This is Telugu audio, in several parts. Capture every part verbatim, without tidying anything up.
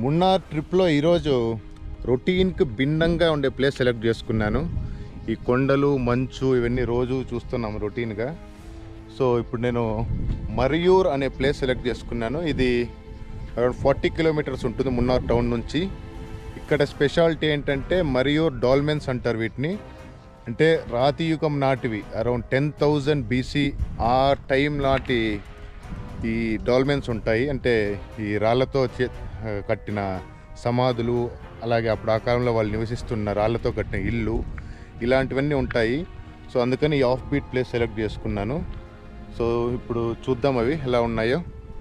మున్నార్ ట్రిప్లో ఈరోజు రొటీన్కి భిన్నంగా ఉండే ప్లేస్ సెలెక్ట్ చేసుకున్నాను. ఈ కొండలు మంచు ఇవన్నీ రోజు చూస్తున్నాము రొటీన్గా. సో ఇప్పుడు నేను మరియూర్ అనే ప్లేస్ సెలెక్ట్ చేసుకున్నాను. ఇది అరౌండ్ ఫార్టీ కిలోమీటర్స్ ఉంటుంది మున్నార్ టౌన్ నుంచి. ఇక్కడ స్పెషాలిటీ ఏంటంటే మరియూర్ డాల్మెన్స్ అంటారు వీటిని. అంటే రాతి యుగం నాటివి, అరౌండ్ టెన్ థౌజండ్ బీసీ ఆ టైం నాటి ఈ డాల్మెన్స్ ఉంటాయి. అంటే ఈ రాళ్లతో చే కట్టిన సమాధులు, అలాగే అప్పుడు ఆ కాలంలో వాళ్ళు నివసిస్తున్న రాళ్లతో కట్టిన ఇల్లు, ఇలాంటివన్నీ ఉంటాయి. సో అందుకని ఈ ఆఫ్ బీట్ ప్లేస్ సెలెక్ట్ చేసుకున్నాను. సో ఇప్పుడు చూద్దాం అవి ఎలా ఉన్నాయో.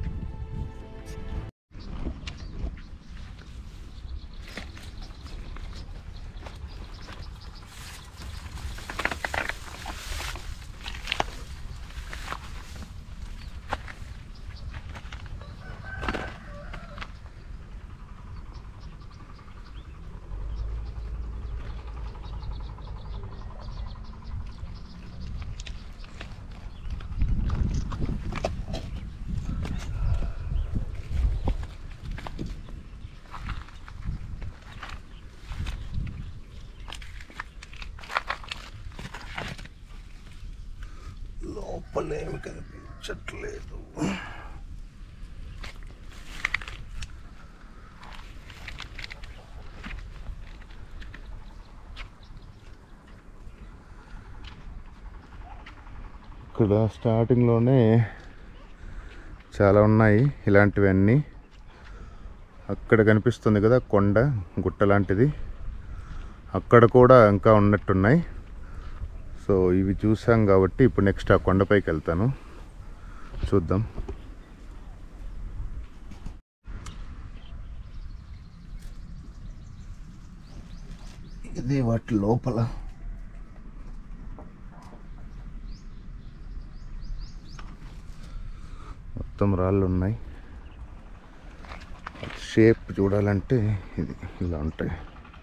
లోపలేమి కనిపించట్లేదు. ఇక్కడ స్టార్టింగ్లోనే చాలా ఉన్నాయి ఇలాంటివన్నీ. అక్కడ కనిపిస్తుంది కదా కొండ గుట్ట లాంటిది, అక్కడ కూడా ఇంకా ఉన్నట్టున్నాయి. సో ఇవి చూసాం కాబట్టి ఇప్పుడు నెక్స్ట్ ఆ కొండపైకి వెళ్తాను, చూద్దాం. ఇది వాటి లోపల మొత్తం రాళ్ళు ఉన్నాయి. షేప్ చూడాలంటే ఇది ఇలా ఉంటాయి.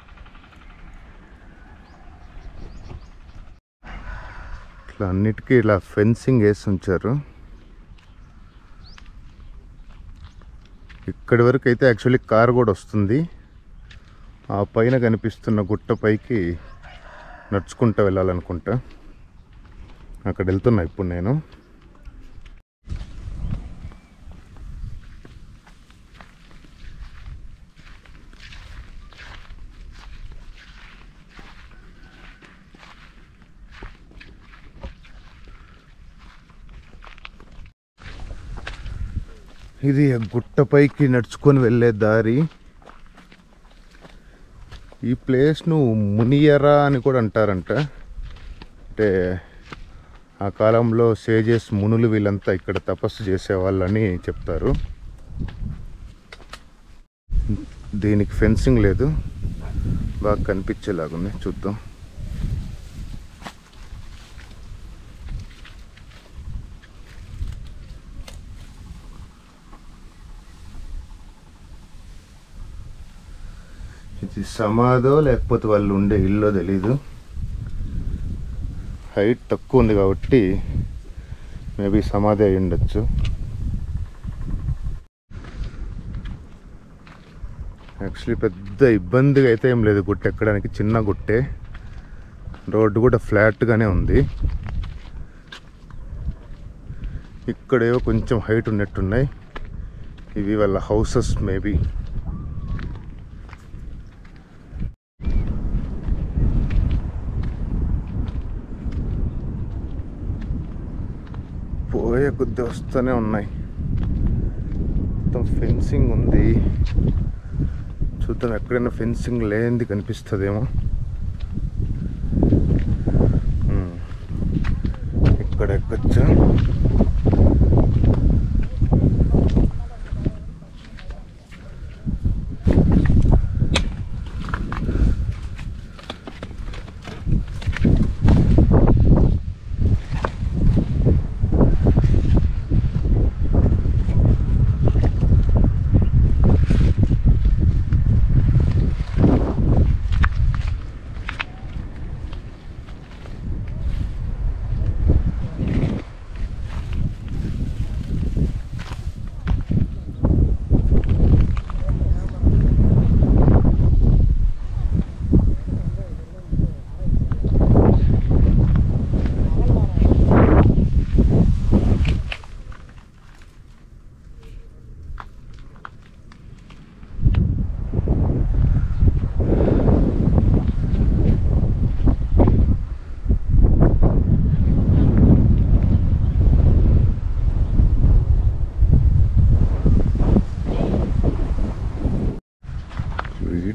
ఇట్లా అన్నిటికీ ఇలా ఫెన్సింగ్ వేసి ఉంచారు. ఇక్కడి వరకు అయితే యాక్చువల్లీ కార్ కూడా వస్తుంది. ఆ పైన కనిపిస్తున్న గుట్ట పైకి నడుచుకుంటూ వెళ్ళాలనుకుంటా. అక్కడ వెళ్తున్నా ఇప్పుడు నేను. ఇది గుట్టపైకి నడుచుకొని వెళ్ళే దారి. ఈ ప్లేస్ను మునియరా అని కూడా అంటారంట. అంటే ఆ కాలంలో సేజెస్ మునులు వీళ్ళంతా ఇక్కడ తపస్సు చేసేవాళ్ళని చెప్తారు. దీనికి ఫెన్సింగ్ లేదు, బాగా కనిపించేలాగుంది, చూద్దాం. ఇది సమాధో లేకపోతే వాళ్ళు ఉండే ఇల్లు తెలీదు. హైట్ తక్కువ ఉంది కాబట్టి మేబీ సమాధి అయి ఉండొచ్చు. యాక్చువల్లీ పెద్ద ఇబ్బందిగా అయితే ఏం లేదు గుట్ట ఎక్కడానికి, చిన్న గుట్టే. రోడ్డు కూడా ఫ్లాట్గానే ఉంది. ఇక్కడేవో కొంచెం హైట్ ఉన్నట్టున్నాయి. ఇవి వాళ్ళ హౌసెస్ మేబీ. పోయే కొద్ది వస్తూనే ఉన్నాయి. మొత్తం ఫెన్సింగ్ ఉంది. చూద్దాం ఎక్కడైనా ఫెన్సింగ్ లేనిది కనిపిస్తుందేమో. ఇక్కడ ఎక్కొచ్చా.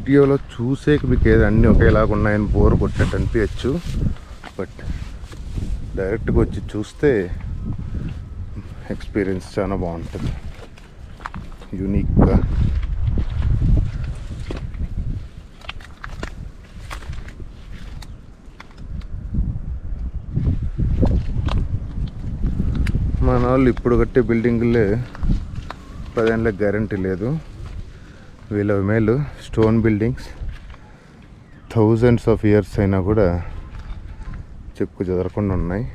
వీడియోలో చూసే మీకు ఏదో అన్నీ ఒకేలాగా ఉన్నాయని బోర్ కొట్టినట్టు అనిపించచ్చు, బట్ డైరెక్ట్గా వచ్చి చూస్తే ఎక్స్పీరియన్స్ చాలా బాగుంటుంది, యూనిక్గా. మన వాళ్ళు ఇప్పుడు కట్టే బిల్డింగులే పదేళ్ళకి గ్యారంటీ లేదు. వీళ్ళ మేలు stone buildings thousands of years అయినా కూడా చెక్కు చెదరకుండా ఉన్నాయి.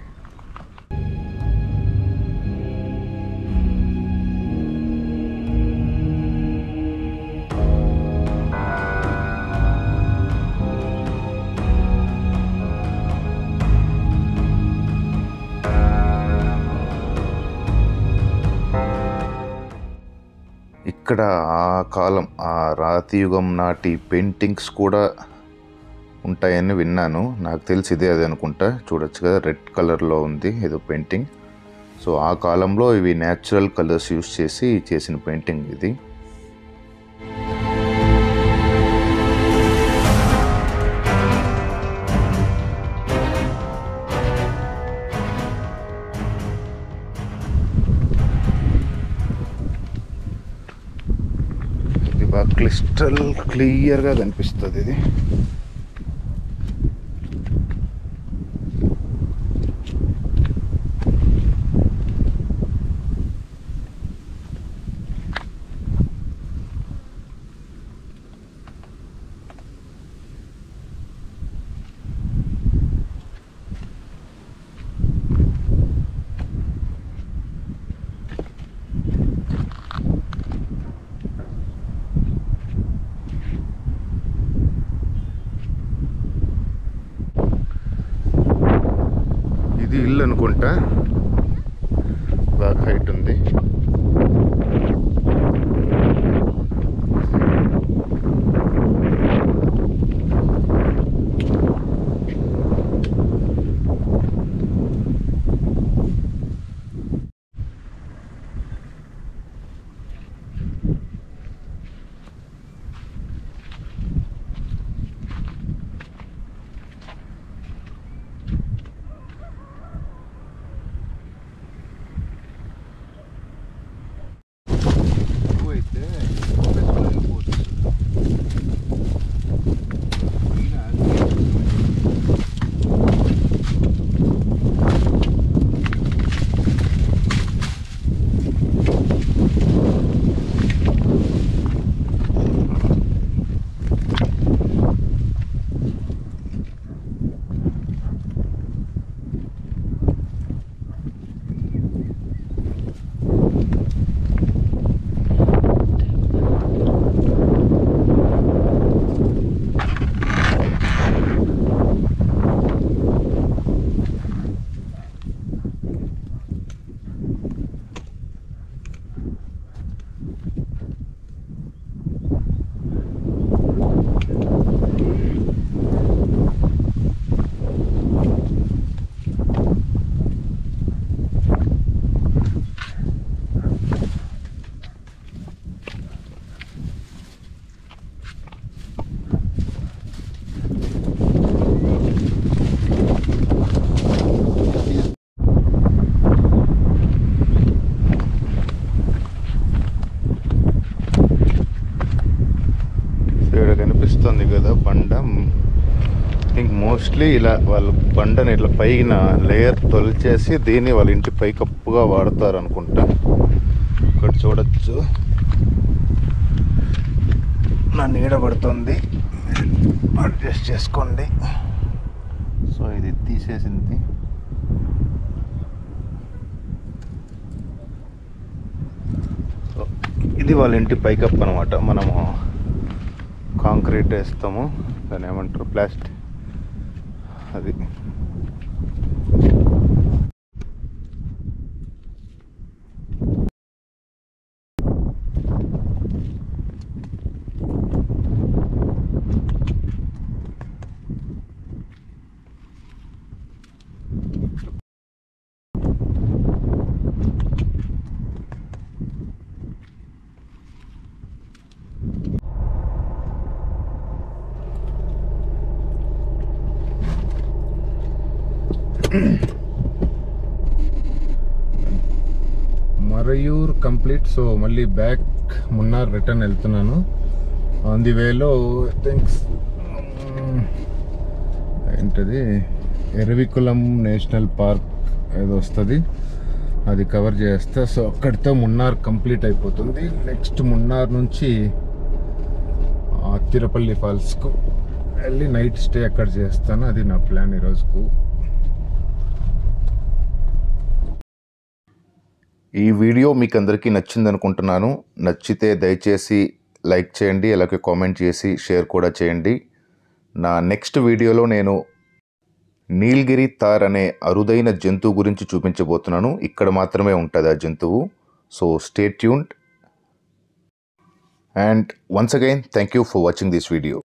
ఇక్కడ ఆ కాలం ఆ రాతి యుగం నాటి పెయింటింగ్స్ కూడా ఉంటాయని విన్నాను. నాకు తెలిసి ఇదే అది అనుకుంటా. చూడొచ్చు కదా, రెడ్ కలర్లో ఉంది ఏదో పెయింటింగ్. సో ఆ కాలంలో ఇవి న్యాచురల్ కలర్స్ యూస్ చేసి చేసిన పెయింటింగ్ ఇది. బాగా క్లిస్టల్ క్లియర్గా కనిపిస్తుంది ఇది. ఇది ఇల్లు అనుకుంటా, బాగా హైట్ ఉంది. కనిపిస్తుంది కదా బండ. థింక్ మోస్ట్లీ ఇలా వాళ్ళు బండని ఇట్లా పైన లేయర్ తొలిచేసి దీన్ని వాళ్ళ ఇంటి పైకప్పుగా వాడతారు అనుకుంటా. ఇక్కడ చూడొచ్చు నా నీడ పడుతుంది, అడ్జస్ట్ చేసుకోండి. సో ఇది తీసేసింది. ఇది వాళ్ళ ఇంటి పైకప్పు అనమాట. మనము కాంక్రీట్ వేస్తాము, దాన్ని ఏమంటారు, ప్లాస్టిక్, అది. మరయూర్ కంప్లీట్. సో మళ్ళీ బ్యాక్ మున్నార్ రిటర్న్ వెళ్తున్నాను. ఆన్ ది వేలో థింక్స్ ఏంటది ఎరవికులం నేషనల్ పార్క్ ఏదో వస్తుంది, అది కవర్ చేస్తా. సో అక్కడితో మున్నార్ కంప్లీట్ అయిపోతుంది. నెక్స్ట్ మున్నార్ నుంచి తిరుపల్లి ఫాల్స్కు వెళ్ళి నైట్ స్టే అక్కడ చేస్తాను. అది నా ప్లాన్ ఈరోజుకు. ఈ వీడియో మీకు అందరికీ నచ్చింది అనుకుంటున్నాను. నచ్చితే దయచేసి లైక్ చేయండి, అలాగే కామెంట్ చేసి షేర్ కూడా చేయండి. నా నెక్స్ట్ వీడియోలో నేను నీలగిరి తార్ అనే అరుదైన జంతువు గురించి చూపించబోతున్నాను. ఇక్కడ మాత్రమే ఉంటుంది ఆ జంతువు. So stay tuned. And once again, thank you for watching this video.